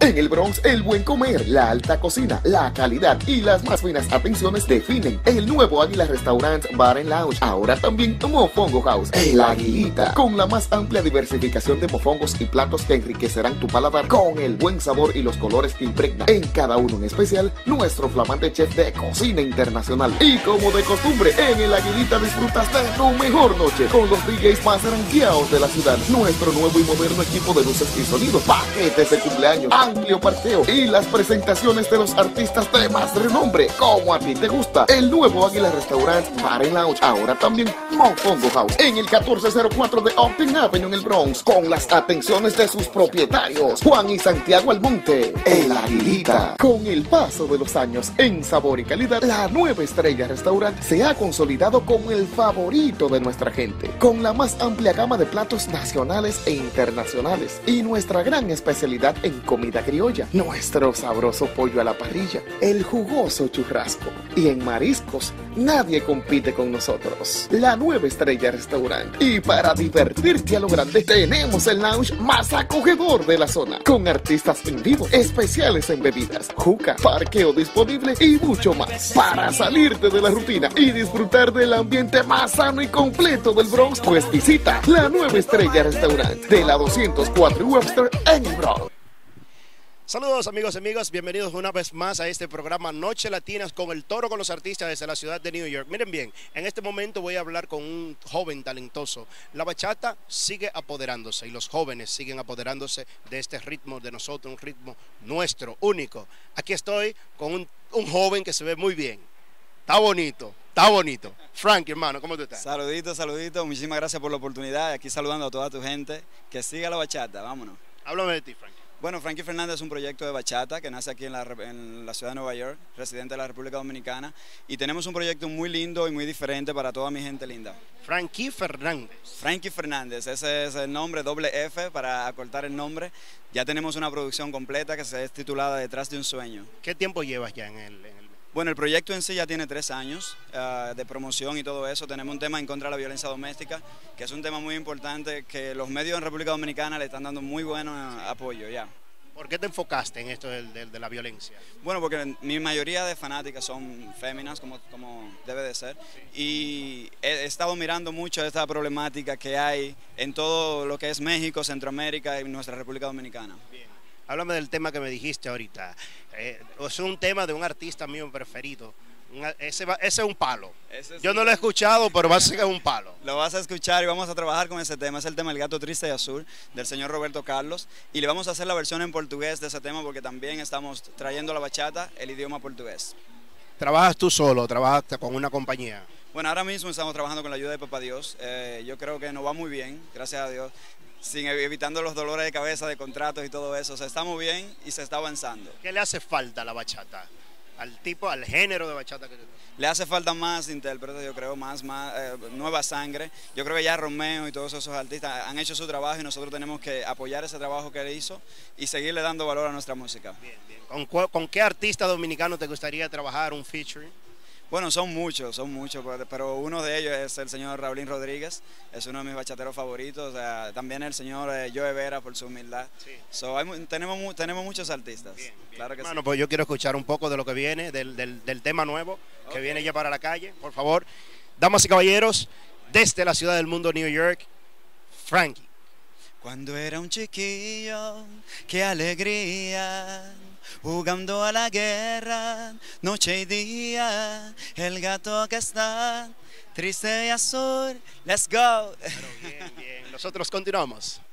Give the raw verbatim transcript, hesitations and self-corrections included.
En el Bronx, el buen comer, la alta cocina, la calidad y las más finas atenciones definen el nuevo Águila Restaurant Bar and Lounge. Ahora también Mofongo House, el Aguilita, con la más amplia diversificación de mofongos y platos que enriquecerán tu paladar con el buen sabor y los colores que impregna en cada uno, en especial nuestro flamante chef de cocina internacional. Y como de costumbre, en el Aguilita disfrutas de tu mejor noche con los D Js más ranqueados de la ciudad, nuestro nuevo y moderno equipo de luces y sonidos, paquetes de cumpleaños, amplio parqueo y las presentaciones de los artistas de más renombre, como a ti te gusta. El nuevo Águila Restaurant Bar and Lounge, ahora también Mofongo House, en el catorce cero cuatro de Upton Avenue en el Bronx, con las atenciones de sus propietarios, Juan y Santiago Almonte. El Aguilita, con el paso de los años en sabor y calidad, la nueva estrella restaurant se ha consolidado como el favorito de nuestra gente, con la más amplia gama de platos nacionales e internacionales y nuestra gran especialidad en comida criolla, nuestro sabroso pollo a la parrilla, el jugoso churrasco, y en mariscos nadie compite con nosotros. La nueva estrella restaurant, y para divertirte a lo grande tenemos el lounge más acogedor de la zona, con artistas en vivo, especiales en bebidas, juca, parqueo disponible y mucho más. Para salirte de la rutina y disfrutar del ambiente más sano y completo del Bronx, pues visita la nueva estrella restaurant de la doscientos cuatro Webster en el Bronx. Saludos amigos y amigas, bienvenidos una vez más a este programa Noche Latinas con el Toro con los artistas desde la ciudad de New York. Miren bien, en este momento voy a hablar con un joven talentoso. La bachata sigue apoderándose y los jóvenes siguen apoderándose de este ritmo de nosotros, un ritmo nuestro, único. Aquí estoy con un, un joven que se ve muy bien, está bonito. Está bonito. Frankie, hermano, ¿cómo tú estás? Saludito, saludito. Muchísimas gracias por la oportunidad. Aquí saludando a toda tu gente. Que siga la bachata. Vámonos. Háblame de ti, Frankie. Bueno, Frankie Fernández es un proyecto de bachata que nace aquí en la, en la ciudad de Nueva York, residente de la República Dominicana. Y tenemos un proyecto muy lindo y muy diferente para toda mi gente linda. Frankie Fernández. Frankie Fernández, ese es el nombre, doble F para acortar el nombre. Ya tenemos una producción completa que se es titulada Detrás de un Sueño. ¿Qué tiempo llevas ya en el...? En el... Bueno, el proyecto en sí ya tiene tres años uh, de promoción y todo eso. Tenemos un tema en contra de la violencia doméstica, que es un tema muy importante que los medios en República Dominicana le están dando muy buen uh, apoyo ya. ¿Por qué te enfocaste en esto de, de, de la violencia? Bueno, porque mi mayoría de fanáticas son féminas, como, como debe de ser, sí. Y he, he estado mirando mucho esta problemática que hay en todo lo que es México, Centroamérica y nuestra República Dominicana. Bien. Háblame del tema que me dijiste ahorita. Eh, es un tema de un artista mío preferido. Una, ese, va, ese es un palo. Ese sí. Yo no lo he escuchado, pero va a ser un palo. Lo vas a escuchar y vamos a trabajar con ese tema. Es el tema El Gato Triste y Azul, del señor Roberto Carlos. Y le vamos a hacer la versión en portugués de ese tema porque también estamos trayendo la bachata, el idioma portugués. ¿Trabajas tú solo o trabajas con una compañía? Bueno, ahora mismo estamos trabajando con la ayuda de Papá Dios. Eh, yo creo que nos va muy bien, gracias a Dios. Sin evitando los dolores de cabeza de contratos y todo eso. O sea, estamos bien y se está avanzando. ¿Qué le hace falta a la bachata? Al tipo, al género de bachata que te... Le hace falta más intérpretes, yo creo, más, más eh, nueva sangre. Yo creo que ya Romeo y todos esos artistas han hecho su trabajo y nosotros tenemos que apoyar ese trabajo que él hizo y seguirle dando valor a nuestra música. Bien, bien. ¿Con, con qué artista dominicano te gustaría trabajar un featuring? Bueno, son muchos, son muchos, pero uno de ellos es el señor Raulín Rodríguez, es uno de mis bachateros favoritos, o sea, también el señor eh, Joe Vera por su humildad. Sí. So, hay, tenemos, tenemos muchos artistas. Bien, bien. Claro que Hermano, sí. Pues yo quiero escuchar un poco de lo que viene, del, del, del tema nuevo, okay, que viene ya para la calle, por favor. Damas y caballeros, desde la ciudad del mundo, New York, Frankie. Cuando era un chiquillo, qué alegría, jugando a la guerra, noche y día, el gato que está triste y azul. Let's go. Pero bien, bien. Nosotros continuamos.